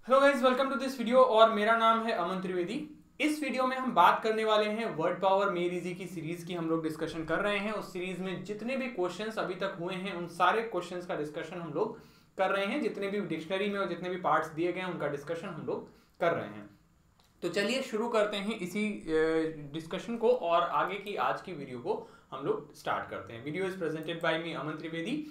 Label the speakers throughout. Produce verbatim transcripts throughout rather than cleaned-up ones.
Speaker 1: Hello guys, welcome to this video और मेरा नाम है अमन त्रिवेदी। इस वीडियो में हम बात करने वाले हैं वर्ड पावर मेड इजी की सीरीज की। हम लोग डिस्कशन कर रहे हैं। उस सीरीज में जितने भी क्वेश्चंस अभी तक हुए हैं उन सारे क्वेश्चंस का डिस्कशन हम लोग कर रहे हैं। जितने भी डिक्शनरी में और जितने भी पार्ट्स दिए गए हैं उनका डिस्कशन हम लोग कर रहे हैं। तो चलिए शुरू करते हैं इसी डिस्कशन को और आगे की आज की वीडियो को हम लोग स्टार्ट करते हैं। Video is presented by me Aman Trivedi.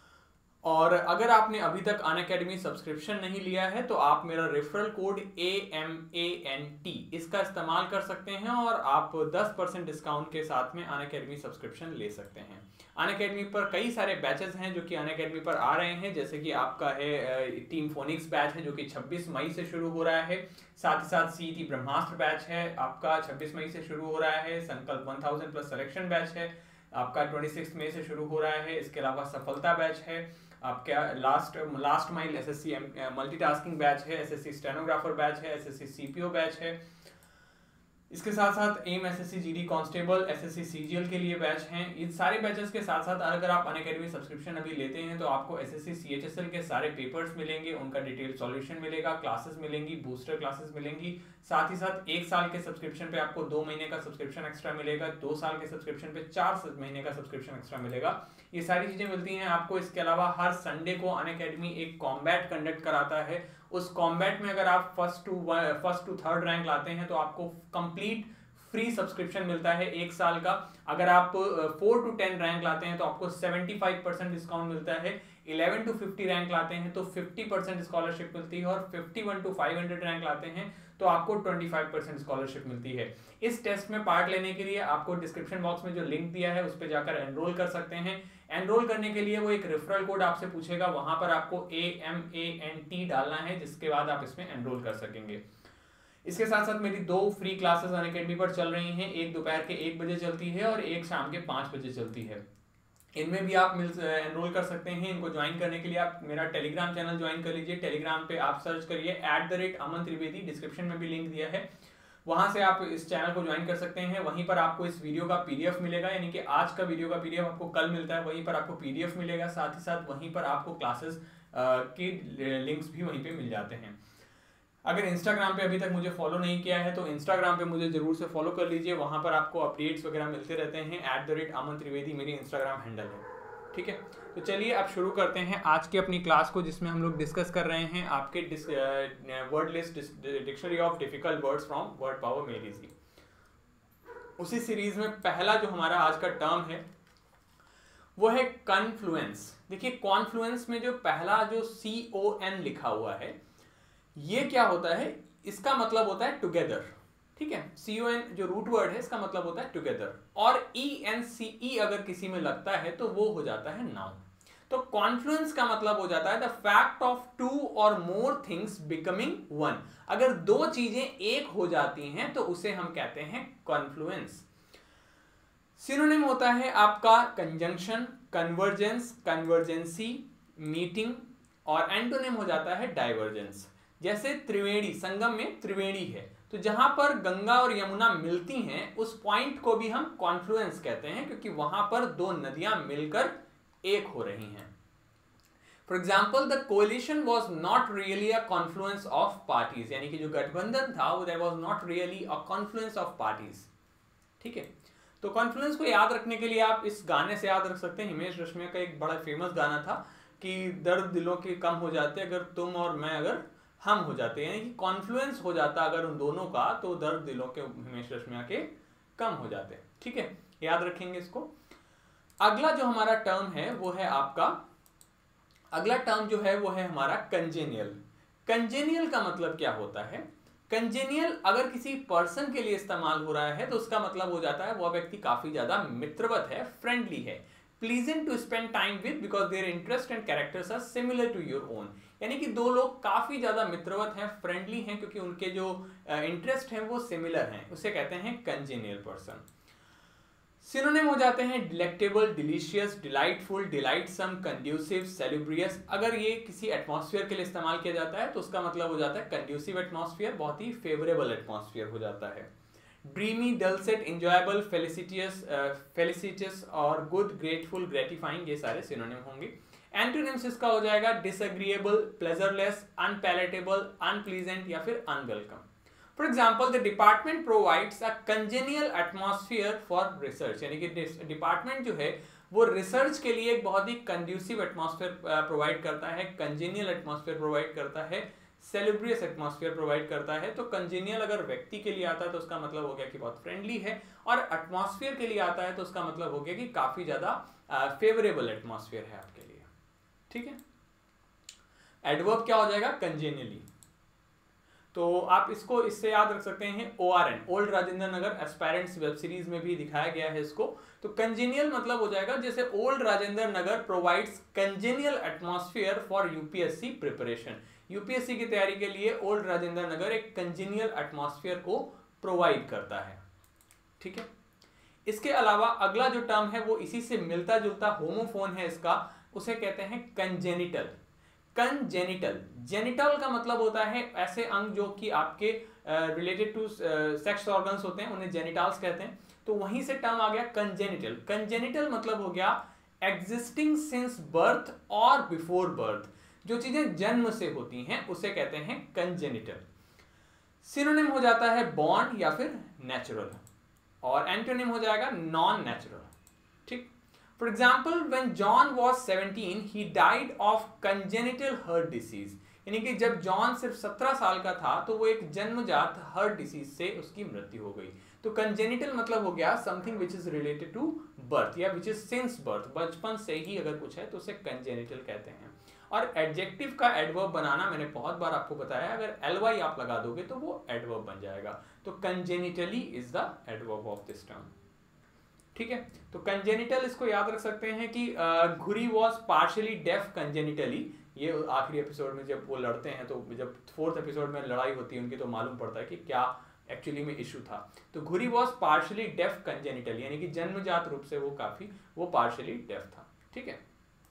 Speaker 1: और अगर आपने अभी तक अनअकैडमी सब्सक्रिप्शन नहीं लिया है तो आप मेरा referral code A M A N T इसका इस्तेमाल कर सकते हैं और आप दस परसेंट डिस्काउंट के साथ में अनअकैडमी सब्सक्रिप्शन ले सकते हैं। अनअकैडमी पर कई सारे बैचेस हैं जो कि अनअकैडमी पर आ रहे हैं, जैसे कि आपका है टीम फोनिक्स बैच है जो कि छब्बीस मई से शुरू हो रहा है। साथ ही साथ सीईटी ब्रह्मास्त्र बैच है आपका छब्बीस मई से शुरू हो रहा है। Sankalp one thousand plus selection batch है आपका छब्बीस मई से शुरू हो रहा है। इसके अलावा सफलता बैच है आपका, last last mile SSC multitasking batch है, एसएससी स्टेनोग्राफर बैच है, एसएससी सीपीओ बैच है। इसके साथ साथ M SSC GD constable, SSC CGL के लिए बैच हैं। इन सारे बैचेस के साथ साथ अगर आप अनअकैडमी सब्सक्रिप्शन अभी लेते हैं तो आपको एसएससी सीएचएसएल के सारे पेपर्स मिलेंगे, उनका डिटेल सॉल्यूशन मिलेगा, क्लासेस मिलेंगी, बूस्टर क्लासेस मिलेंगी। साथ ही साथ एक साल के सब्सक्रिप्शन पे आपको दो महीने का सब्सक्रिप्शन एक्स्ट्रा मिलेगा, दो साल के सब्सक्रिप्शन पे चार महीने का सब्सक्रिप्शन एक्स्ट्रा मिलेगा। ये सारी चीजें मिलती हैं आपको। इसके अलावा हर संडे को अनअकैडमी एक कॉम्बैट कंडक्ट कराता है। उस कॉम्बैट में अगर आप first to first to third rank लाते हैं तो आपको कंप्लीट फ्री सब्सक्रिप्शन मिलता है एक साल का। अगर आप फोर टू टेन रैंक लाते हैं तो आपको सेवेंटी फाइव परसेंट डिस्काउंट मिलता है। इलेवन टू फिफ्टी रैंक लाते हैं तो फिफ्टी परसेंट स्कॉलरशिप मिलती है और fifty one to five hundred rank लाते हैं तो आपको ट्वेंटी फाइव परसेंट स्कॉलरशिप मिलती है। इस टेस्ट में पार्ट लेने के लिए आपको डिस्क्रिप्शन बॉक्स में जो लिंक दिया है उस पर जाकर एनरोल कर सकते हैं। एनरोल करने के लिए वो एक रेफरल कोड आपसे पूछेगा, वहां पर आपको A M A N T डालना है, जिसके बाद आप इसमें एनरोल कर सकेंगे। इसके साथ साथ मेरी दो फ्री क्लासेस अनअकैडमी पर चल रही हैं। एक दोपहर के एक बजे चलती है और एक शाम के पाँच बजे चलती है। इनमें भी आप मिल एनरोल कर सकते हैं। इनको ज्वाइन करने के लिए आप मेरा टेलीग्राम चैनल ज्वाइन कर लीजिए। टेलीग्राम पे आप सर्च करिए at the rate Aman Trivedi, description में भी लिंक दिया है, वहां से आप इस चैनल को ज्वाइन कर सकते हैं। वहीं पर आपको इस वीडियो का पीडीएफ मिलेगा, यानी कि आज का वीडियो का पीडीएफ आपको कल मिलता है, वहीं पर आपको पीडीएफ मिलेगा। साथ ही साथ वहीं पर आपको क्लासेस के लिंक्स भी वहीं पे मिल जाते हैं। अगर इंस्टाग्राम पे अभी तक मुझे फॉलो नहीं किया है तो इंस्टाग्राम पे मुझे जरूर से फॉलो कर लीजिए। वहां पर आपको अपडेट्स वगैरह मिलते रहते हैं। At the rate Aman Trivedi मेरी इंस्टाग्राम हैंडल है, ठीक है। तो चलिए अब शुरू करते हैं आज की अपनी क्लास को, जिसमें हम लोग डिस्कस कर रहे हैं आपके word list dictionary of difficult words from word power made easy. उसी सीरीज में पहला जो हमारा आज का टर्म है वो है कॉन्फ्लुएंस। देखिए कॉन्फ्लुएंस में जो पहला जो सी ओ एन लिखा हुआ है ये क्या होता है, इसका मतलब होता है टुगेदर, ठीक है। सी ओ एन जो रूट वर्ड है इसका मतलब होता है टुगेदर, और ई एन सी ई अगर किसी में लगता है तो वो हो जाता है नाउन। तो कॉन्फ्लुएंस का मतलब हो जाता है द फैक्ट ऑफ टू और मोर थिंग्स बिकमिंग वन। अगर दो चीजें एक हो जाती हैं तो उसे हम कहते हैं कॉन्फ्लुएंस। सिनोनिम होता है आपका कंजंक्शन, कन्वर्जेंस, कन्वर्जेंसी, मीटिंग, और एंटोनिम हो जाता है डाइवर्जेंस। जैसे त्रिवेणी, संगम में त्रिवेणी है तो जहां पर गंगा और यमुना मिलती हैं उस पॉइंट को भी हम कॉन्फ्लुएंस कहते हैं, क्योंकि वहां पर दो नदियां मिलकर एक हो रही हैं। For example the coalition was not really a confluence of parties, यानी कि जो गठबंधन था वो that was not really a confluence of parties, ठीक है। तो कॉन्फ्लुएंस को याद रखने के लिए आप इस गाने से याद रख सकते हैं। हिमेश रेशमिया का एक बड़ा फेमस गाना था कि दर्द दिलों के कम हो जाते अगर तुम और मैं अगर हम हो जाते, यानी कि कॉन्फ्लुएंस हो जाता अगर उन दोनों का तो दर्द दिलों के हिमेश रेशमिया के कम हो जाते, ठीक है। याद रखेंगे इसको। अगला जो हमारा टर्म है वो है आपका, अगला टर्म जो है वो है हमारा कंजेनियल। कंजेनियल का मतलब क्या होता है? कंजेनियल अगर किसी पर्सन के लिए इस्तेमाल हो रहा है तो उसका मतलब हो जाता है वह व्यक्ति काफी ज्यादा मित्रवत है, फ्रेंडली है, pleasant to spend time with because their interest and characters are similar to your own. यानी कि दो लोग काफी ज्यादा मित्रवत हैं, फ्रेंडली हैं, क्योंकि उनके जो इंटरेस्ट uh, हैं वो सिमिलर हैं, उसे कहते हैं कंजेनियल पर्सन। सिनोनिम हो जाते हैं delectable, delicious, delightful, delightsome, conducive, salubrious. अगर ये किसी एटमॉस्फेयर के लिए इस्तेमाल किया जाता है तो उसका मतलब हो जाता है कंड्यूसिव एटमॉस्फेयर, बहुत ही फेवरेबल एटमॉस्फेयर हो जाता है। ड्रीमी, डलसेट, एंजॉयबल, फेलिसिटियस, फेलिसिटियस और गुड, ग्रेटफुल, ग्रेटिफाइंग, ये सारे सिनोनिम होंगे। एंटोनिम्स इसका हो जाएगा डिसएग्रीएबल, प्लेजरलेस, अनपैलेटेबल, अनप्लीजेंट या फिर unwelcome. For example, the department provides a congenial atmosphere for research, यानी कि डिपार्टमेंट जो है वो रिसर्च के लिए एक बहुत ही कंड्यूसिव एटमॉस्फेयर प्रोवाइड करता है, कंजेनियल एटमॉस्फेयर प्रोवाइड करता है, सेलिब्रियस एटमॉस्फेयर प्रोवाइड करता है। तो कंजेनियल अगर व्यक्ति के लिए आता है तो उसका मतलब हो गया कि बहुत फ्रेंडली है, और एटमॉस्फेयर के लिए आता है तो उसका मतलब हो गया कि काफी ज्यादा फेवरेबल एटमॉस्फेयर है आपके लिए। ठीक है, एडवर्ब क्या हो जाएगा? कंजेनियली। तो आप इसको इससे याद रख सकते हैं O R N, old Rajendra Nagar, aspirants web series में भी दिखाया गया है इसको। तो कंजेनियल मतलब हो जाएगा जैसे old Rajendra Nagar provides congenial atmosphere for UPSC preparation. UPSC की तैयारी के लिए ओल्ड राजेंद्र नगर एक कंजेनियल एटमॉस्फेयर को प्रोवाइड करता है। ठीक है, इसके अलावा अगला जो टर्म है वो इसी से मिलता जुलता होमोफोन है इसका, उसे कहते हैं कंजेनिटल। कंजेनिटल, जेनिटल का मतलब होता है ऐसे अंग जो कि आपके रिलेटेड टू सेक्स ऑर्गन्स होते हैं, उन्हें जेनिटल्स कहते हैं। तो वहीं से टर्म आ गया कंजेनिटल। कंजेनिटल मतलब हो गया एग्जिस्टिंग सिंस बर्थ और बिफोर बर्थ, जो चीजें जन्म से होती हैं उसे कहते हैं कंजेनिटल। सिनोनिम हो जाता है बॉर्न या फिर नेचुरल, और एंटोनिम हो जाएगा नॉन नेचुरल। ठीक, for example, when John was seventeen he died of congenital heart disease, यानी कि जब जॉन सिर्फ सत्रह साल का था तो वो एक जन्मजात हार्ट डिसीज से उसकी मृत्यु हो गई। तो कंजेनिटल मतलब हो गया something which is related to birth या विच इज सिंस बर्थ, बचपन से ही अगर कुछ है तो उसे कंजेनिटल कहते हैं। और एडजेक्टिव का एडवर्ब बनाना मैंने बहुत बार आपको बताया, अगर एल वाई आप लगा दोगे तो वो एडवर्ब बन जाएगा। तो congenitally is the adverb of this term. ठीक है, तो कंजेनिटल इसको याद रख सकते हैं कि घुरी वॉज पार्शियली डेफ कंजेनिटली। ये आखिरी एपिसोड में जब वो लड़ते हैं, तो जब फोर्थ एपिसोड में लड़ाई होती है उनकी, तो मालूम पड़ता है कि क्या एक्चुअली में इशू था। तो घुरी वॉज पार्शियली डेफ कंजेनिटली, यानी कि जन्मजात रूप से वो काफी वो पार्शियली डेफ था। ठीक है,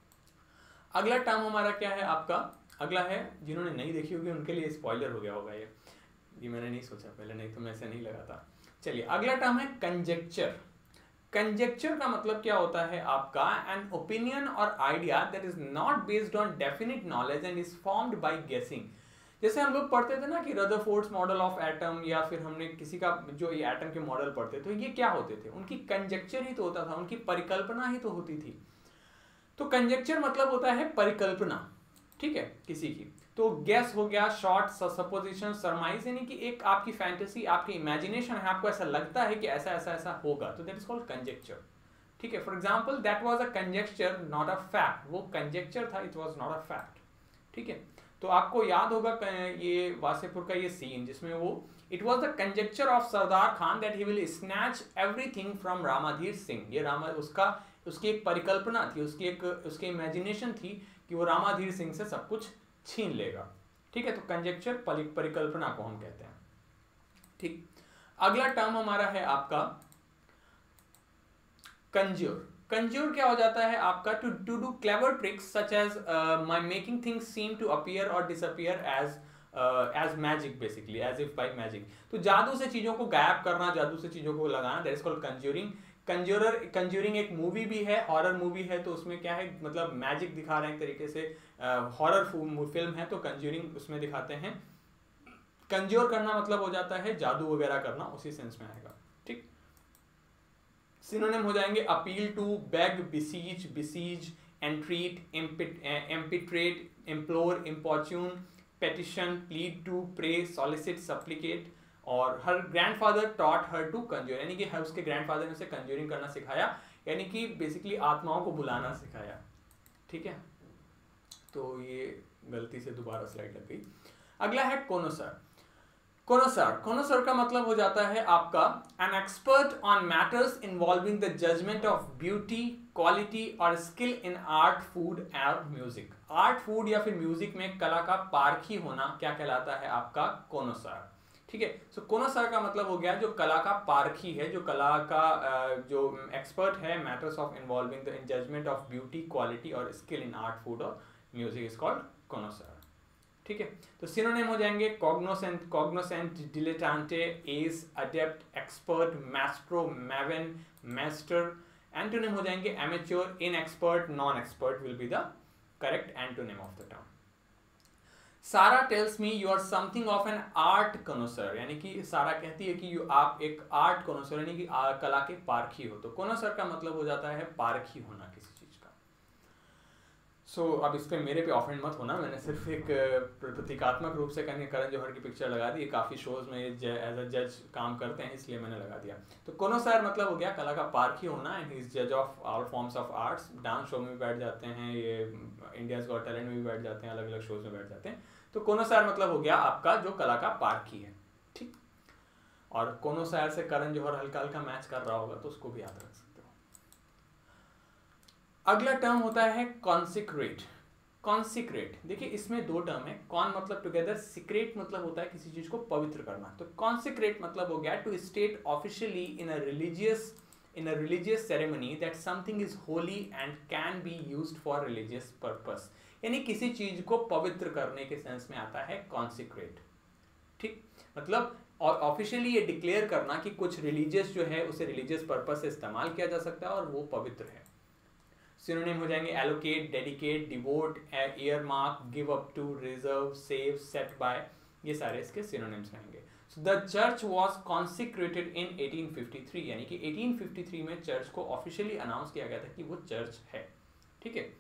Speaker 1: अगला टर्म हमारा क्या है आपका? अगला है, जिन्होंने नहीं देखी होगी उनके लिए स्पॉइलर हो गया होगा ये ये मैंने नहीं सोचा पहले, नहीं तो मैं ऐसे नहीं लगाता। चलिए, अगला टर्म है कंजेक्चर। कंजेक्चर का मतलब क्या होता है आपका? एन ओपिनियन और idea that is not based on definite knowledge and is formed by guessing. जैसे हम लोग पढ़ते थे ना कि रदरफोर्ड्स मॉडल ऑफ एटम, या फिर हमने किसी का जो ये एटम के मॉडल पढ़ते थे, ये क्या होते थे? उनकी कंजेक्चर ही तो होता था, उनकी परिकल्पना ही तो होती थी। तो कंजेक्चर मतलब होता है परिकल्पना, ठीक है, किसी की। तो गैस हो गया, शॉर्ट, सपोजिशन, सरमाइज, यानी कि एक आपकी फैंटेसी, आपकी इमेजिनेशन है, आपको ऐसा लगता है कि ऐसा ऐसा ऐसा होगा, तो दैट इज कॉल्ड कंजेक्चर। ठीक है, for example, that was a conjecture not a fact. वो कंजेक्चर था, it was not a fact. ठीक है, तो आपको याद होगा ये वासेपुर का ये सीन जिसमें वो it was the conjecture of Sardar Khan that he will snatch everything from Ramadhir Singh. ये रामा उसका उसकी एक परिकल्पना थी, उसकी एक उसकी इमेजिनेशन थी कि वो रामाधीर सिंह से सब कुछ छीन लेगा। ठीक है, तो कंजेक्चर परिकल्पना को हम कहते हैं। ठीक, अगला टर्म हमारा है आपका कंज्यूर। कंज्यूर क्या हो जाता है आपका? To to do clever tricks such as my making things seem to appear और disappear as as magic, basically as if by magic. तो जादू से चीजों को गायब करना, जादू से चीजों को लगाना, that is called conjuring. Conjurer conjuring एक मूवी भी है, हॉरर मूवी है, तो उसमें क्या है, मतलब मैजिक दिखा रहे हैं एक तरीके से, हॉरर फिल्म है तो कंज्यूरिंग उसमें दिखाते हैं। कंज्यूर करना मतलब हो जाता है जादू वगैरह करना, उसी सेंस में आएगा। ठीक, सिनोनिम हो जाएंगे appeal to, beg, beseech, beseech, entreat, impetrate, implore, importune, petition, plead to, pray, solicit, supplicate. और her grandfather taught her to conjure, यानी कि हर उसके ग्रैंडफादर ने उसे कंज्यूरिंग करना सिखाया, यानी कि बेसिकली आत्माओं को बुलाना सिखाया। ठीक है, तो ये गलती से दोबारा स्लाइड लग गई। अगला है कोनोसर। कोनोसर कोनोसर का मतलब हो जाता है आपका an expert on matters involving the judgment of beauty, quality और स्किल इन आर्ट, फूड और म्यूजिक। आर्ट, फूड या फिर म्यूजिक में कला का पारखी होना क्या कहलाता है आपका? कोनोसर। ठीक है, सो कोनोसर का मतलब हो गया जो कला का पारखी है, जो कला का जो एक्सपर्ट है, matters of involving the judgment of beauty, quality और स्किल इन आर्ट, फूड और म्यूजिक इज कॉल्ड कोनोसर। ठीक है, तो सिनोनिम हो जाएंगे cognoscente, cognoscente, dilettante, ace, adept, expert, maestro, maven, master. Antonym हो जाएंगे amateur, inexpert, non expert will be the correct antonym of the term. Sara tells me you are something of an art connoisseur, यानी कि सारा कहती है कि you आप एक आर्ट कॉनोसर यानी कि कला के पारखी हो। तो कॉनोसर का मतलब हो जाता है पारखी होना किसी चीज का। सो so, अब इस पे मेरे पे ऑफेंड मत होना, मैंने सिर्फ एक प्रतीकात्मक रूप से कहने करण जौहर की पिक्चर लगा दी, काफ़ी शोज में एज अ जज काम करते हैं इसलिए मैंने लगा दिया। तो कॉनोसर मतलब हो गया कला का पारखी होना, एंड ही इज जज of all forms of arts. Dance show में भी बैठ जाते हैं, ये इंडियाज गॉट टैलेंट में भी बैठ जाते हैं, अलग अलग शोज में बैठ जाते हैं। तो कॉनोसर मतलब हो गया आपका जो कला का पारखी है, ठीक। और कॉनोसर से करण जौहर हल्का हल्का मैच कर रहा होगा तो उसको भी याद रख सकते हो। अगला टर्म होता है कॉन्सिक्रेट। कॉन्सिक्रेट देखिए इसमें दो टर्म है, कॉन मतलब टुगेदर, सिक्रेट मतलब होता है किसी चीज को पवित्र करना। तो कॉन्सिक्रेट मतलब हो गया to state officially in a religious in a religious ceremony that something is holy and can be used for religious purpose, यानी किसी चीज को पवित्र करने के सेंस में आता है कॉन्सिक्रेट, ठीक। मतलब और ऑफिशियली ये डिक्लेयर करना कि कुछ रिलीजियस जो है उसे रिलीजियस पर्पस से इस्तेमाल किया जा सकता है और वो पवित्र है। सिनोनिम हो जाएंगे allocate, dedicate, devote, earmark, give up to, reserve, save, set by, ये सारे इसके सिनोनिम्स रहेंगे। So the church was consecrated in eighteen fifty three, यानी कि एटीन फिफ्टी थ्री में चर्च को ऑफिशियली अनाउंस किया गया था कि वो चर्च है, ठीक है।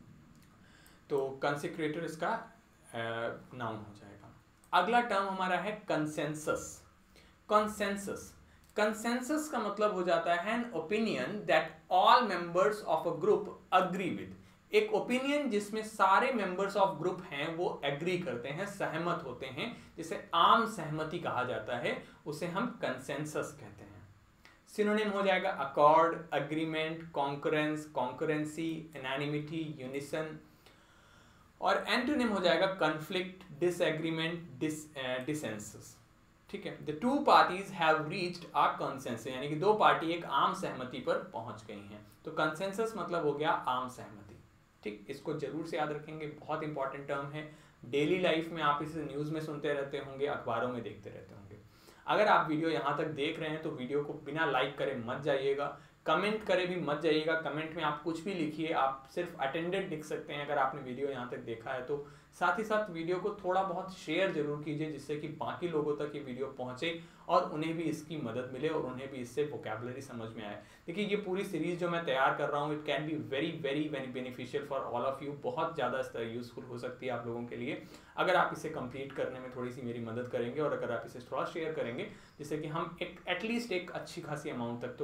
Speaker 1: तो कंसिक्रेटर इसका नाउन हो जाएगा। अगला टर्म हमारा है कंसेंसस। कंसेंसस कंसेंसस का मतलब हो जाता है an opinion that all members of a group agree with. एक ओपिनियन जिसमें सारे मेंबर्स ऑफ ग्रुप हैं वो एग्री करते हैं, सहमत होते हैं, जिसे आम सहमति कहा जाता है, उसे हम कंसेंसस कहते हैं। सिनोनिम हो जाएगा accord, agreement, concurrence, concurrency, unanimity, unison. और एंटोनिम हो जाएगा कॉन्फ्लिक्ट, डिसएग्रीमेंट, डिस डिसेंसस, ठीक है। The two parties have reached a consensus, यानी कि दो पार्टी एक आम सहमति पर पहुंच गई हैं। तो कंसेंसस मतलब हो गया आम सहमति, ठीक। इसको जरूर से याद रखेंगे, बहुत इंपॉर्टेंट टर्म है। डेली लाइफ में आप इसे न्यूज़ में सुनते रहते होंगे, अखबारों में देखते रहते होंगे। अगर आप वीडियो यहाँ तक देख रहे हैं तो वीडियो को बिना लाइक करे मत जाइएगा, कमेंट करे भी मत जाइएगा। कमेंट में आप कुछ भी लिखिए, आप सिर्फ अटेंडेड लिख सकते हैं अगर आपने वीडियो यहाँ तक देखा है तो। साथ ही साथ वीडियो को थोड़ा बहुत शेयर जरूर कीजिए जिससे कि बाकी लोगों तक ये वीडियो पहुंचे और उन्हें भी इसकी मदद मिले और उन्हें भी इससे वोकैबुलरी समझ में आए। देखिए ये पूरी सीरीज जो मैं तैयार कर रहा हूँ, it can be very very very beneficial for all of you. बहुत ज़्यादा यूजफुल हो सकती है आप लोगों के लिए अगर आप इसे कंप्लीट करने में थोड़ी सी मेरी मदद करेंगे और अगर आप इसे थोड़ा शेयर करेंगे, जिससे कि हम एक एटलीस्ट एक अच्छी खासी अमाउंट तक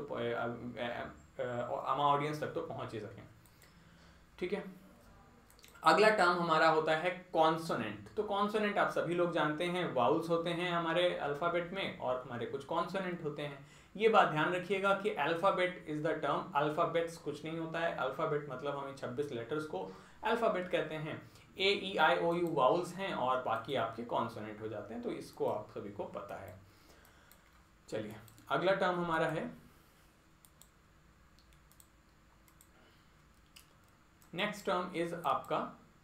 Speaker 1: तो ऑडियंस तक तो पहुँच ही सकें, ठीक है। अगला टर्म हमारा होता है कॉन्सोनेंट। तो कॉन्सोनेंट आप सभी लोग जानते हैं, वाउल्स होते हैं हमारे अल्फ़ाबेट में और हमारे कुछ कॉन्सोनेंट होते हैं। ये बात ध्यान रखिएगा कि alphabet is the term, alphabets कुछ नहीं होता है। अल्फ़ाबेट मतलब हमें छब्बीस लेटर्स को अल्फ़ाबेट कहते हैं। ए ई आई ओ यू वाउल्स हैं और बाकी आपके कॉन्सोनेंट हो जाते हैं, तो इसको आप सभी को पता है। चलिए अगला टर्म हमारा है, नेक्स्ट टर्म इज आपका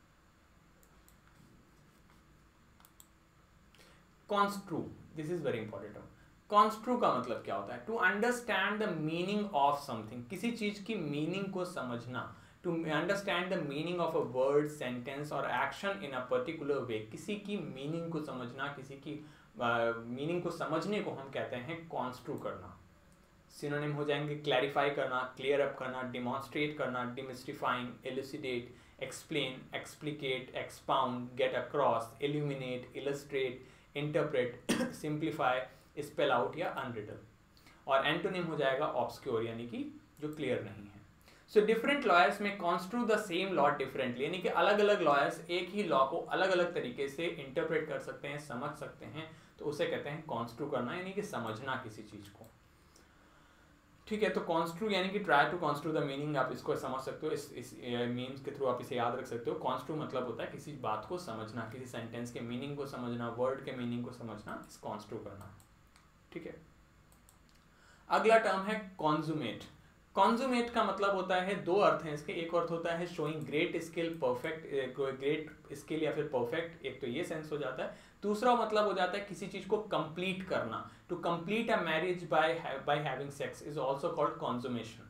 Speaker 1: construe. This is very important term. Construe का मतलब क्या होता है? To understand the meaning of something, किसी चीज की मीनिंग को समझना। To understand the meaning of a word, sentence और action in a particular way, किसी की मीनिंग को समझना, किसी की मीनिंग uh, को समझने को हम कहते हैं कॉन्स्ट्रू करना। सिनोनिम हो जाएंगे क्लैरिफाई करना, क्लियर अप करना, डिमॉन्स्ट्रेट करना, demystifying, elucidate, explain, explicate, expound, get across, illuminate, illustrate, interpret, simplify, spell out या अनरिडल। और एंटोनिम हो जाएगा ऑब्सक्योर, यानी कि जो क्लियर नहीं है। So different lawyers may construe the same law differently, यानी कि अलग अलग लॉयर्स एक ही लॉ को अलग अलग तरीके से इंटरप्रेट कर सकते हैं, समझ सकते हैं, तो उसे कहते हैं कॉन्स्ट्रू करना, यानी कि समझना किसी चीज को, ठीक है। तो कॉन्स्ट्रू यानी कि try to construe the meaning, आप इसको समझ सकते हो, इस इस मीन्स के थ्रू आप इसे याद रख सकते हो। कॉन्स्ट्रू मतलब होता है किसी बात को समझना, किसी सेंटेंस के मीनिंग को समझना, वर्ड के मीनिंग को समझना, इस कॉन्स्ट्रू करना, ठीक है। अगला टर्म है कॉन्जुमेट। कॉन्जुमेट का मतलब होता है, दो अर्थ हैं इसके। एक अर्थ होता है showing great skill, perfect, great skill या फिर परफेक्ट, एक तो ये सेंस हो जाता है। दूसरा मतलब हो जाता है किसी चीज को कंप्लीट करना। To complete a marriage by by having sex is also called consummation,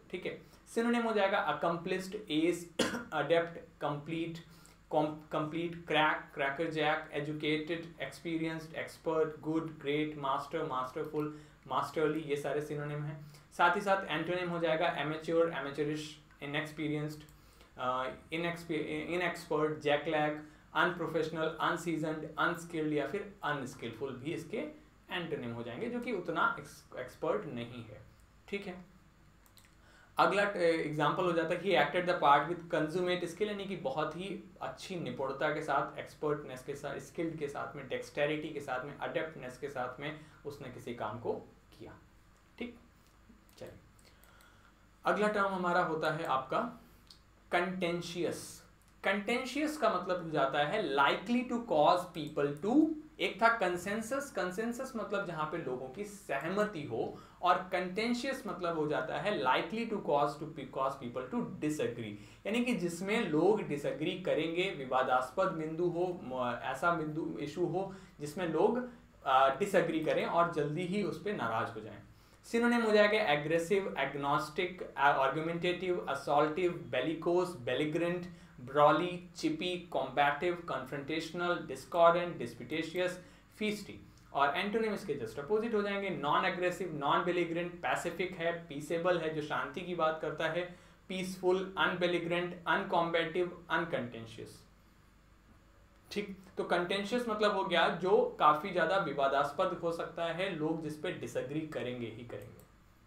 Speaker 1: ठीक है। सिनोनिम हो जाएगा accomplished, ace, adept, complete, complete, crack, crackerjack, educated, experienced, expert, good, great, master, masterful, masterly, ये सारे सिनोनिम हैं। साथ ही साथ एंटोनिम हो जाएगा amateur, amateurish, inexperienced, inexpert, jackleg, unprofessional, unseasoned, unskilled या फिर अनस्किलफुल भी इसके एंटोनिम हो जाएंगे, जो कि उतना एक्सपर्ट नहीं है, ठीक है। अगला एग्जाम्पल हो जाता है कि acted the part with consummate skill, यानी कि बहुत ही अच्छी निपुणता के साथ, एक्सपर्टनेस के साथ, स्किल्ड के साथ में, डेक्सटेरिटी के साथ में, अडेप्टनेस के साथ में उसने किसी काम को किया, ठीक। चलिए अगला टर्म हमारा होता है आपका कंटेंशियस। कंटेंशियस का मतलब हो जाता है likely to cause people to, एक था कंसेंसस, कंसेंसस मतलब जहां पे लोगों की सहमति हो, और कंटेंशियस मतलब हो जाता है likely to cause to cause people to disagree, यानी कि जिसमें लोग डिसएग्री करेंगे, विवादास्पद बिंदु हो, ऐसा बिंदु इशू हो जिसमें लोग डिसएग्री करें और जल्दी ही उस पर नाराज हो जाएं। सिनोनिम हो जाएगा aggressive, agnostic, argumentative, assaultive, bellicose, belligerent, brawly, chippy, combative, confrontational, discordant, disputatious, feisty. और एंटोनिम इसके जस्ट अपोजिट हो जाएंगे, non aggressive, non belligerent, pacific है, पीसेबल है जो शांति की बात करता है, पीसफुल, अनबेलिग्रेंट, अनकॉम्बैटिव, अनकंटेंशियस, ठीक। तो कंटेंशियस मतलब हो गया जो काफी ज्यादा विवादास्पद हो सकता है, लोग जिस पे डिसएग्री करेंगे ही करेंगे।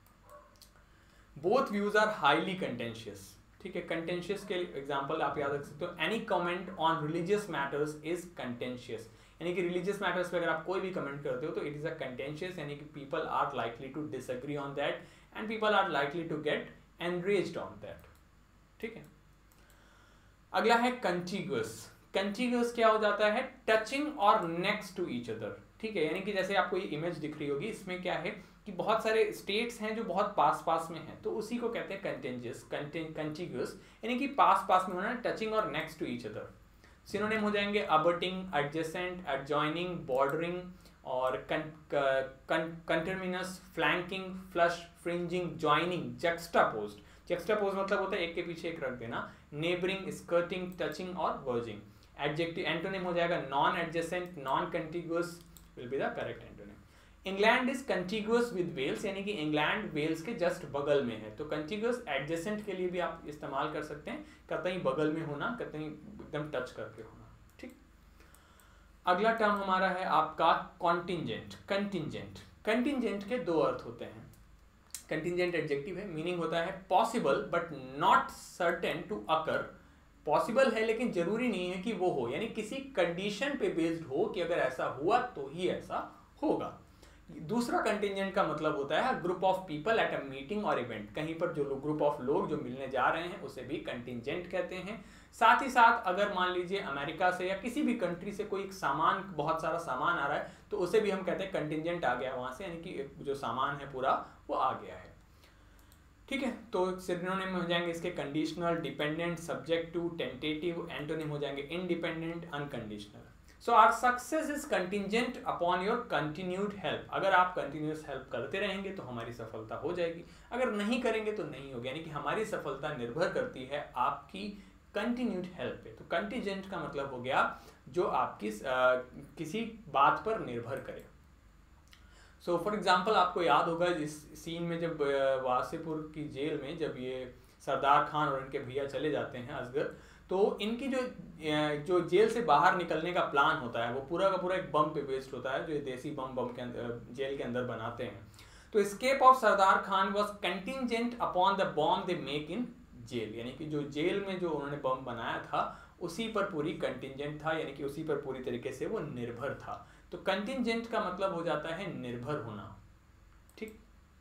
Speaker 1: Both views are highly contentious, ठीक है। कंटेंशियस के एग्जांपल आप याद रख सकते हो, any comment on religious matters is contentious, यानी कि रिलीजियस मैटर्स पे अगर आप कोई भी कमेंट करते हो तो इट इज अ कंटेंशियस, यानी कि people are likely to disagree on that and people are likely to get enraged on that, ठीक है। अगला है कंटिग्यूअस। कंटिग्यूअस क्या हो जाता है, टचिंग और नेक्स्ट टू ईच अदर, ठीक है। यानी कि जैसे आपको ये इमेज दिख रही होगी, इसमें क्या है कि बहुत सारे स्टेट्स हैं जो बहुत पास पास में हैं, तो उसी को कहते हैं कंटेंजियस, कंटिग्यूअस, यानी कि पास पास में होना, टचिंग और next to each other. Synonym हो जाएंगे अबटिंग, एडजेसेंट, एडजॉइनिंग, बॉर्डरिंग और conterminous, flanking, flush, fringing, joining, juxtaposed. Juxtapose मतलब होता है एक के पीछे एक रख देना, नेबरिंग, स्कर्टिंग, टचिंग और वर्जिंग। एडजेक्टिव एंटोनिम हो जाएगा non adjacent, non contiguous will be the correct antonym. England is contiguous with Wales, यानी कि इंग्लैंड वेल्स के जस्ट बगल में है, तो कंटिग्यूअस एडजेसेंट के लिए भी आप इस्तेमाल कर सकते हैं, कतई बगल में होना, कतई एकदम टच करके होना, ठीक। अगला टर्म हमारा है आपका कॉन्टिंजेंट। कंटिंजेंट, कंटिंजेंट के दो अर्थ होते हैं। कंटिंजेंट एडजेक्टिव है, मीनिंग होता है possible but not certain to occur, possible है लेकिन जरूरी नहीं है कि वो हो, यानी किसी कंडीशन पे बेस्ड हो कि अगर ऐसा हुआ तो ही ऐसा होगा। दूसरा कंटिंजेंट का मतलब होता है group of people at a meeting और इवेंट, कहीं पर जो ग्रुप ऑफ लोग जो मिलने जा रहे हैं उसे भी कंटिंजेंट कहते हैं। साथ ही साथ अगर मान लीजिए अमेरिका से या किसी भी कंट्री से कोई सामान, बहुत सारा सामान आ रहा है, तो उसे भी हम कहते हैं कंटिंजेंट आ गया वहां से, यानी कि जो सामान है पूरा वो आ गया है, ठीक है। तो सिनोनिम हो जाएंगे इसके conditional, dependent, subjective, tentative. Antonym हो जाएंगे independent, unconditional. So our success is contingent upon your continued help, अगर आप कंटिन्यूस हेल्प करते रहेंगे तो हमारी सफलता हो जाएगी, अगर नहीं करेंगे तो नहीं होगी, यानी कि हमारी सफलता निर्भर करती है आपकी कंटिन्यूड हेल्प पे। तो कंटिंजेंट का मतलब हो गया जो आपकी आ, किसी बात पर निर्भर करे। सो फॉर एग्जाम्पल आपको याद होगा जिस सीन में जब वासेपुर की जेल में जब ये सरदार खान और इनके भैया चले जाते हैं असगर, तो इनकी जो जो जेल से बाहर निकलने का प्लान होता है वो पूरा का पूरा एक बम पे बेस्ड होता है, जो देसी बम बम के अंदर जेल के अंदर बनाते हैं। तो escape of Sardar Khan was contingent upon the bomb they make in jail, यानी कि जो जेल में जो उन्होंने बम बनाया था उसी पर पूरी कंटिंजेंट था, यानी कि उसी पर पूरी तरीके से वो निर्भर था। तो कंटिंजेंट का मतलब हो जाता है निर्भर होना, ठीक।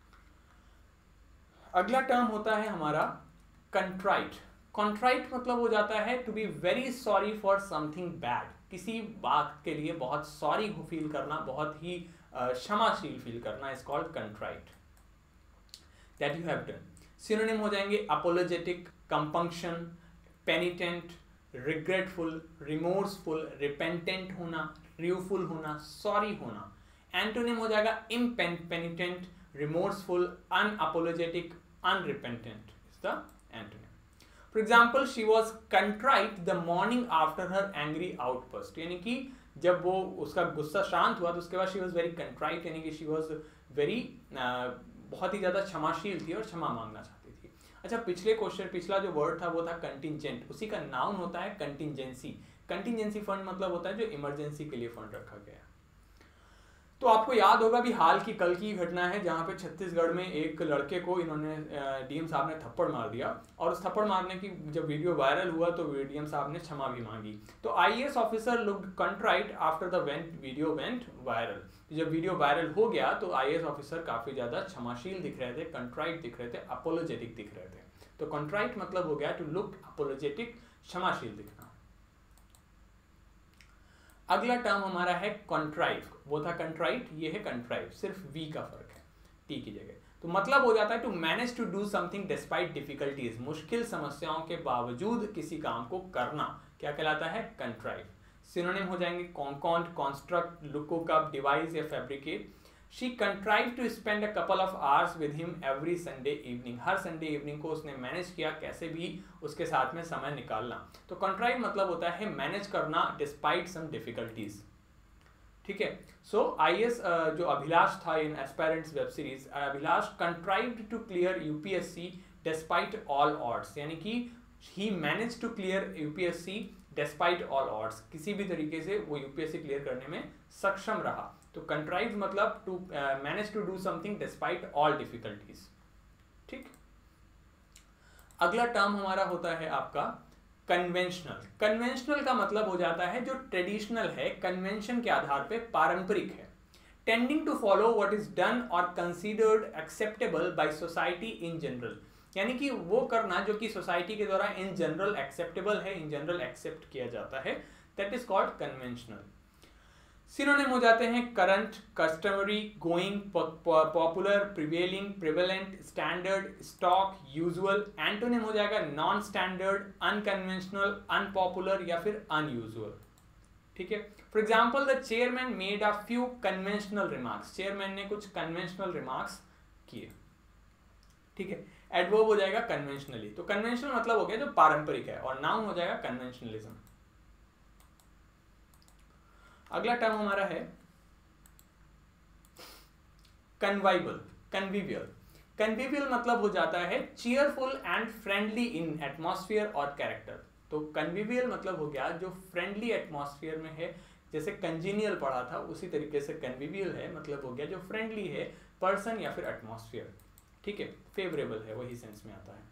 Speaker 1: अगला टर्म होता है हमारा कंट्राइट। कंट्राइट मतलब हो जाता है to be very sorry for something bad, किसी बात के लिए बहुत सॉरी फील करना, बहुत ही क्षमाशील फील करना, is called contrite, that you have done. Synonym हो जाएंगे apologetic, compunction, penitent, regretful, remorseful, repentant होना, रिव्यूफुल होना, सॉरी होना। एंटोनिम हो जाएगा impenitent, remorseful, unapologetic, unrepentant is the antonym. For example, she was contrite the morning after her angry outburst. यानी कि जब वो उसका गुस्सा शांत हुआ तो उसके बाद she was very contrite, यानी कि she was very uh, बहुत ही ज़्यादा क्षमाशील थी और क्षमा मांगना चाहती थी. अच्छा, पिछले क्वेश्चन पिछला जो वर्ड था वो था कंटिजेंट. उसी का नाउन होता है कंटिजेंसी. कंटिजेंसी फंड मतलब होता है जो इमरजेंसी के लिए फंड रखा गया. तो आपको याद होगा भी हाल की कल की घटना है जहाँ पे छत्तीसगढ़ में एक लड़के को इन्होंने डीएम साहब ने थप्पड़ मार दिया और उस थप्पड़ मारने की जब वीडियो वायरल हुआ तो डीएम साहब ने क्षमा भी मांगी. तो IAS officer looked contrite after the went video went viral. जब वीडियो वायरल हो गया तो आईएएस ऑफिसर काफी ज्यादा क्षमाशील दिख रहे थे, कंट्राइट दिख रहे थे, अपोलोजेटिक दिख रहे थे. तो कंट्राइट मतलब हो गया टू लुक अपोलोजेटिक, क्षमाशील दिखना. अगला टर्म हमारा है कंट्राइव. वो था कंट्राइट, ये है कंट्राइव, सिर्फ वी का फर्क है टी की जगह. तो मतलब हो जाता है to manage to do something despite difficulties. मुश्किल समस्याओं के बावजूद किसी काम को करना क्या कहलाता है? कंट्राइव. सिनोनिम हो जाएंगे concoct, construct, look up, devise या fabricate. She contrived to spend a couple of hours with him every Sunday evening. हर संडे इवनिंग को उसने मैनेज किया कैसे भी उसके साथ में समय निकालना. तो contrive मतलब होता है मैनेज करना डिस्पाइट सम डिफिकल्टीज. ठीक है. सो आईएएस जो अभिलाष था in aspirants web series, Abhilash contrived to clear UPSC despite all odds. यानी कि he managed to clear UPSC despite all odds. किसी भी तरीके से वो यूपीएससी क्लियर करने में सक्षम रहा. तो कंट्राइव मतलब to manage to do something despite all difficulties. ठीक. अगला टर्म हमारा होता है आपका कन्वेंशनल. कन्वेंशनल का मतलब हो जाता है जो ट्रेडिशनल है, कन्वेंशन के आधार पे पारंपरिक है. Tending to follow what is done और considered acceptable by society in general. यानी कि वो करना जो कि सोसाइटी के द्वारा इन जनरल एक्सेप्टेबल है, इन जनरल एक्सेप्ट किया जाता है, that is called conventional. Synonym हो जाते हैं current, customary, going, popular, prevailing, prevalent, standard, stock, usual. Antonym हो जाएगा नॉन स्टैंडर्ड, अनकन्वेंशनल, अनपॉपुलर या फिर अनयूजुअल. ठीक है. For example the chairman made a few conventional remarks. Chairman ने कुछ कन्वेंशनल रिमार्क्स किए. ठीक है. एडवर्ब हो जाएगा कन्वेंशनली. तो कन्वेंशनल मतलब हो गया जो पारंपरिक है और नाउन हो जाएगा कन्वेंशनलिज्म. अगला टर्म हमारा है कन्वाइवल, कन्विवियल. कन्विवियल मतलब हो जाता है cheerful and friendly in atmosphere और कैरेक्टर. तो कन्विवियल मतलब हो गया जो फ्रेंडली एटमॉस्फेयर में है. जैसे कंजीनियल पढ़ा था उसी तरीके से कन्विवियल है मतलब हो गया जो फ्रेंडली है पर्सन या फिर एटमॉस्फेयर. ठीक है. फेवरेबल है, वही सेंस में आता है.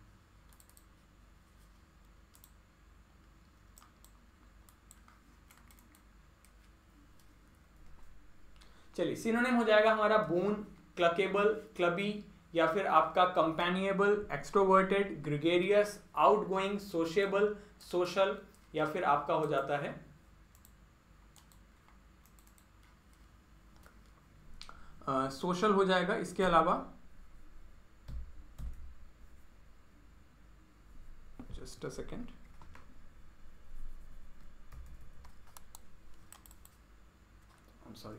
Speaker 1: चलिए, सिनोनिम हो जाएगा हमारा बून, क्लकेबल, क्लबी या फिर आपका companionable, extroverted, gregarious, outgoing, sociable, social या फिर आपका हो जाता है सोशल uh, हो जाएगा. इसके अलावा just a second, I am sorry.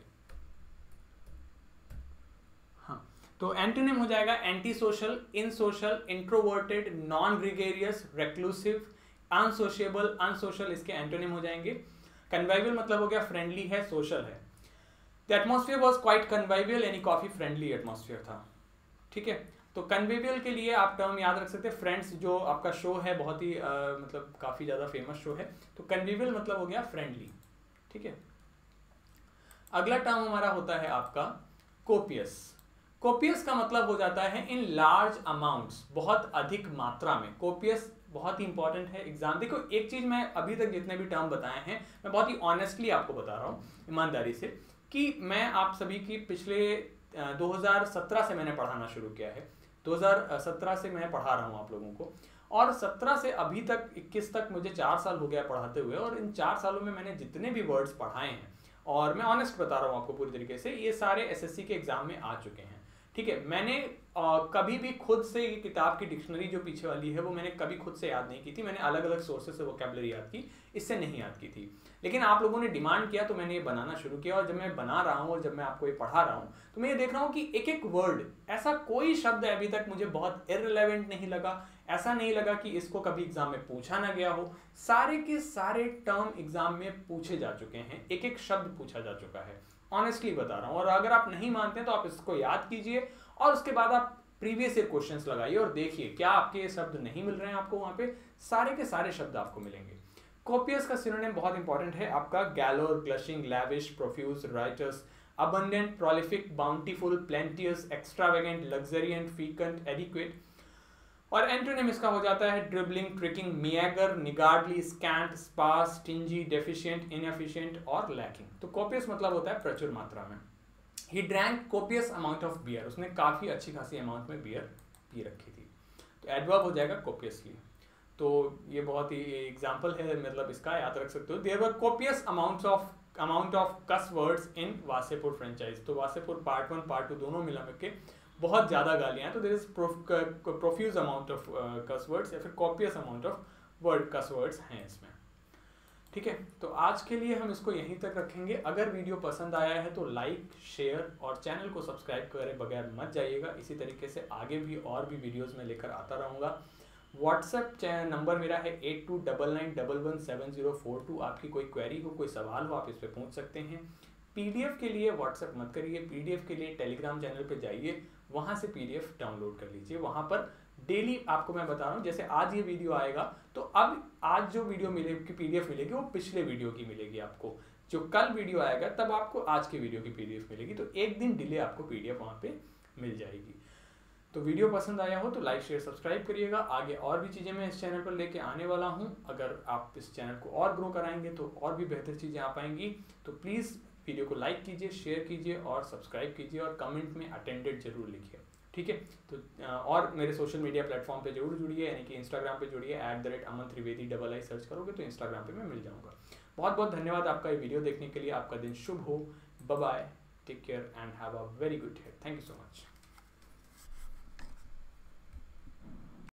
Speaker 1: तो एंटोनिम हो जाएगा anti social, in social, introverted, non gregarious, reclusive, unsociable, unsocial इसके एंटोनिम हो जाएंगे. कन्वाइवियल मतलब हो गया फ्रेंडली है, सोशल है. The atmosphere was quite convivial यानी काफी फ्रेंडली एटमॉस्फेयर था. ठीक है. तो कन्वाइवियल के लिए आप टर्म याद रख सकते हैं फ्रेंड्स, जो आपका शो है बहुत ही आ, मतलब काफी ज्यादा फेमस शो है. तो कन्वाइवियल मतलब हो गया फ्रेंडली. ठीक है. अगला टर्म हमारा होता है आपका कोपियस. कोपियस का मतलब हो जाता है इन लार्ज अमाउंट्स, बहुत अधिक मात्रा में. कोपियस बहुत ही इंपॉर्टेंट है एग्जाम. देखो एक चीज मैं अभी तक जितने भी टर्म बताए हैं मैं बहुत ही ऑनेस्टली आपको बता रहा हूँ, ईमानदारी से, कि मैं आप सभी की पिछले दो हज़ार सत्रह से मैंने पढ़ाना शुरू किया है. दो हज़ार सत्रह से मैं पढ़ा रहा हूँ आप लोगों को और सत्रह से अभी तक इक्कीस तक मुझे चार साल हो गया पढ़ाते हुए. और इन चार सालों में मैंने जितने भी वर्ड्स पढ़ाए हैं और मैं ऑनेस्ट बता रहा हूँ आपको पूरी तरीके से, ये सारे एसएससी के एग्जाम में आ चुके हैं. ठीक है, मैंने आ, कभी भी खुद से ये किताब की डिक्शनरी जो पीछे वाली है वो मैंने कभी खुद से याद नहीं की थी, मैंने अलग अलग सोर्सेज से वोकैबुलरी याद की, इससे नहीं याद की थी। लेकिन आप लोगों ने डिमांड किया तो मैंने ये बनाना शुरू किया, और जब मैं बना रहा हूँ और जब मैं आपको ये पढ़ा रहा हूँ तो मैं ये देख रहा हूँ कि एक एक वर्ड, ऐसा कोई शब्द अभी तक मुझे बहुत इररिलेवेंट नहीं लगा, ऐसा नहीं लगा कि इसको कभी एग्जाम में पूछा ना गया हो। सारे के सारे टर्म एग्जाम में पूछे जा चुके हैं, एक एक शब्द पूछा जा चुका है, ऑनेस्टली बता रहा हूँ। और अगर आप नहीं मानते तो आप इसको याद कीजिए और उसके बाद आप प्रीवियस ईयर क्वेश्चंस लगाइए और देखिए क्या आपके ये शब्द नहीं मिल रहे हैं आपको, वहां पे सारे के सारे शब्द आपको मिलेंगे। कोपियस का सिनोनिम बहुत इंपॉर्टेंट है आपका, galore, gushing, lavish, profuse, riotous, abundant, prolific, bountiful, plenteous, extravagant, luxuriant, fecund, adequate। और एंटोनिम इसका हो जाता है dribbling, trickling, meager, niggardly, scant, sparse, stingy, deficient, inefficient और लैकिंग। तो कोपियस मतलब होता है प्रचुर मात्रा में। He drank copious amount of beer, उसने काफी अच्छी खासी अमाउंट में बियर पी रखी थी। तो एडवर्ब हो जाएगा कोपियसली। तो ये बहुत ही एग्जाम्पल है, मतलब इसका याद रख सकते हो। There were copious amounts of amount of cuss words in Wasseypur franchise. तो Wasseypur part one part two दोनों मिला के बहुत ज़्यादा गालियाँ हैं, तो there is profuse amount of cuss words या फिर copious amount of word cuss words हैं इसमें। ठीक है, तो आज के लिए हम इसको यहीं तक रखेंगे। अगर वीडियो पसंद आया है तो लाइक, शेयर और चैनल को सब्सक्राइब करे बगैर मत जाइएगा। इसी तरीके से आगे भी और भी वीडियोज़ में लेकर आता रहूँगा। व्हाट्सएप नंबर मेरा है eight two double nine double one seven zero four two. आपकी कोई क्वेरी हो, कोई सवाल हो, आप इस पर पूछ सकते हैं। पीडीएफ के लिए व्हाट्सएप मत करिए, पीडीएफ के लिए टेलीग्राम चैनल पे जाइए, वहाँ से पीडीएफ डाउनलोड कर लीजिए। वहाँ पर डेली आपको मैं बता रहा हूँ, जैसे आज ये वीडियो आएगा तो अब आज जो वीडियो मिलेगी पीडीएफ मिलेगी वो पिछले वीडियो की मिलेगी आपको। जो कल वीडियो आएगा तब आपको आज के वीडियो की पीडीएफ मिलेगी, तो एक दिन डिले आपको पीडीएफ वहाँ पे मिल जाएगी। तो वीडियो पसंद आया हो तो लाइक, शेयर, सब्सक्राइब करिएगा। आगे और भी चीज़ें मैं इस चैनल पर लेके आने वाला हूँ। अगर आप इस चैनल को और ग्रो कराएंगे तो और भी बेहतर चीज़ें आ पाएंगी। तो प्लीज़ वीडियो को लाइक कीजिए, शेयर कीजिए और सब्सक्राइब कीजिए और कमेंट में अटेंडेड जरूर लिखिए। ठीक है, तो और मेरे सोशल मीडिया प्लेटफॉर्म पे जरूर जुड़िए, यानी कि इंस्टाग्राम पे जुड़िए, at the rate Aman Trivedi double I search करोगे तो इंस्टाग्राम पे मैं मिल जाऊँगा। बहुत बहुत धन्यवाद आपका ये वीडियो देखने के लिए। आपका दिन शुभ हो। Bye bye, take care and have a very good day. Thank you so much.